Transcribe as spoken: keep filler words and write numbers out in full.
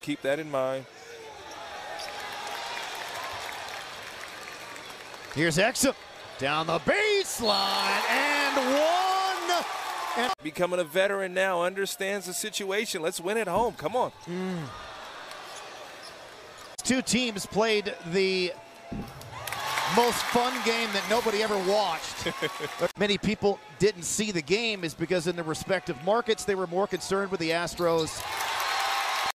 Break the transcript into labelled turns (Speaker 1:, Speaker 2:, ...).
Speaker 1: Keep that in mind.
Speaker 2: Here's Exum down the baseline and one. And
Speaker 1: Becoming a veteran now, understands the situation. Let's win at home. Come on.
Speaker 2: Mm. Two teams played the most fun game that nobody ever watched. But many people didn't see the game is because in their respective markets, they were more concerned with the Astros